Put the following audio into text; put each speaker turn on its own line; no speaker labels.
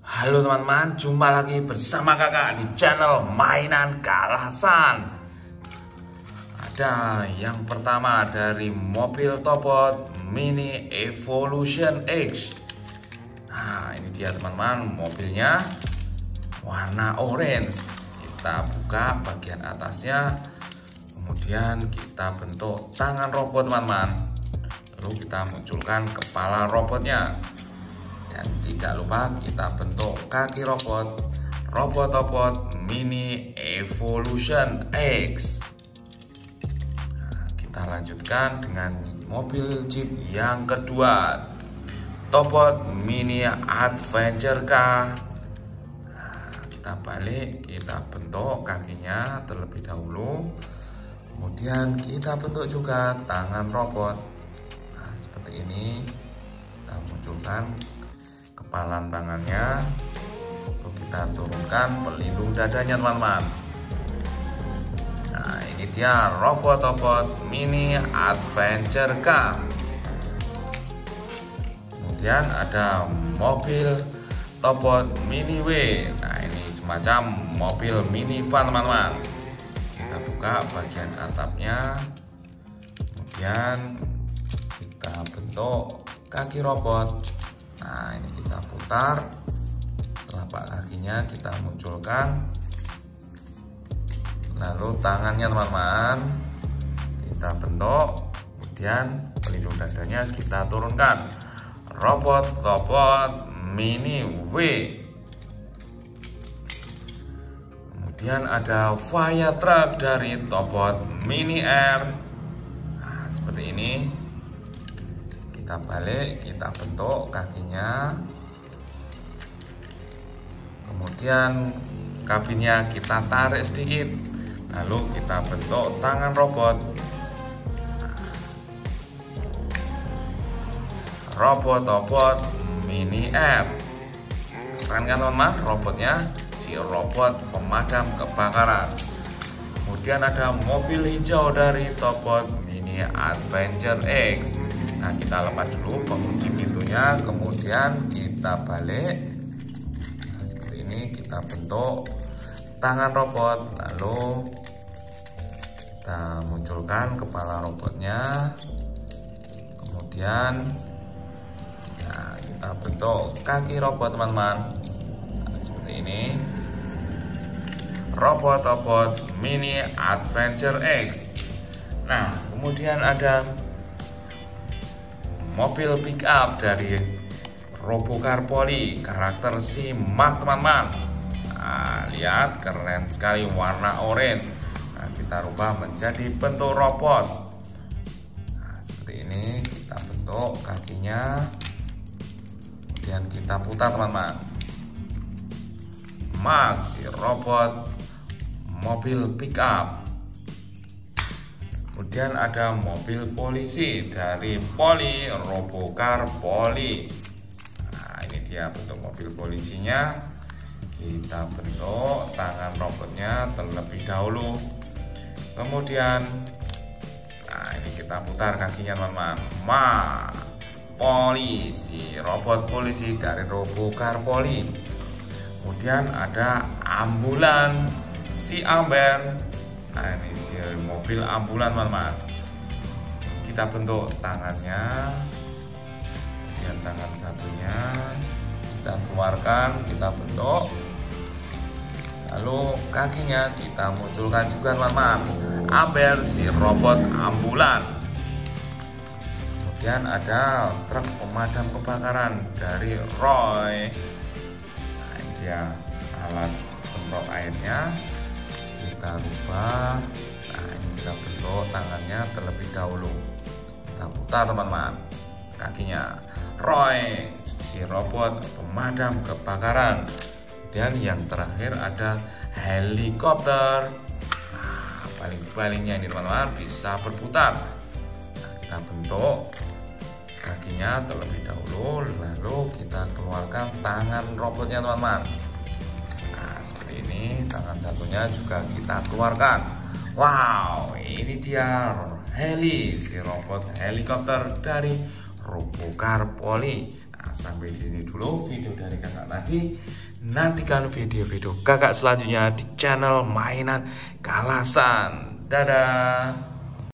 Halo teman-teman, jumpa lagi bersama kakak di channel Mainan Kalasan. Ada yang pertama dari mobil Topot Mini Evolution X. Nah, ini dia teman-teman, mobilnya warna orange. Kita buka bagian atasnya, kemudian kita bentuk tangan robot teman-teman. Lalu kita munculkan kepala robotnya. Dan tidak lupa kita bentuk kaki robot Topot Mini Evolution X. Nah, kita lanjutkan dengan mobil jeep yang kedua, Topot Mini Adventure Car. Nah, kita balik, kita bentuk kakinya terlebih dahulu, kemudian kita bentuk juga tangan robot. Nah, seperti ini. Kita munculkan kepala tangannya, lalu kita turunkan pelindung dadanya teman-teman. Nah, ini dia robot Topot Mini Adventure Car. Kemudian ada mobil Topot Mini W. Nah, ini semacam mobil mini van teman-teman. Kita buka bagian atapnya, kemudian kita bentuk kaki robot. Nah, ini kita putar, telapak kakinya kita munculkan, lalu tangannya teman-teman kita bentuk, kemudian pelindung dadanya kita turunkan. Robot Topot Mini W. Kemudian ada fire truck dari Topot Mini R. Nah, seperti ini. Kita balik, kita bentuk kakinya, kemudian kabinnya kita tarik sedikit, lalu kita bentuk tangan robot. Robot Topot Mini R. Keren kan teman-teman, robotnya si robot pemadam kebakaran. Kemudian ada mobil hijau dari Topot Mini Adventure X. Nah, kita lepas dulu pengunci pintunya, kemudian kita balik. Nah, seperti ini kita bentuk tangan robot, lalu kita munculkan kepala robotnya, kemudian ya, kita bentuk kaki robot teman-teman. Nah, seperti ini robot Topot Mini Adventure X. Nah, kemudian ada mobil pick up dari Robocar Poly karakter si Mark teman-teman. Nah, lihat keren sekali warna orange. Nah, kita rubah menjadi bentuk robot. Nah, seperti ini kita bentuk kakinya, kemudian kita putar teman-teman. Mark si robot mobil pick up. Kemudian ada mobil polisi dari Poly Robocar Poly. Nah, ini dia bentuk mobil polisinya. Kita bentuk tangan robotnya terlebih dahulu. Kemudian, nah ini kita putar kakinya teman-teman. Polisi, robot polisi dari Robocar Poly. Kemudian ada ambulan si Amber. Nah, ini mobil ambulan teman-teman. Kita bentuk tangannya, kemudian tangan satunya kita keluarkan, kita bentuk, lalu kakinya kita munculkan juga teman-teman. Amber si robot ambulan. Kemudian ada truk pemadam kebakaran dari Roy. Nah, ini dia alat semprot airnya. Kita rubah. Nah, ini kita bentuk tangannya terlebih dahulu. Kita putar teman-teman kakinya. Roy si robot pemadam kebakaran. Dan yang terakhir ada helikopter. Nah, baling-balingnya ini teman-teman bisa berputar. Nah, kita bentuk kakinya terlebih dahulu, lalu kita keluarkan tangan robotnya teman-teman. Ini tangan satunya juga kita keluarkan. Wow, ini dia heli si robot helikopter dari Robocar Poly. Nah, sampai di sini dulu video dari kakak tadi. nantikan video-video kakak selanjutnya di channel Mainan Kalasan. Dadah.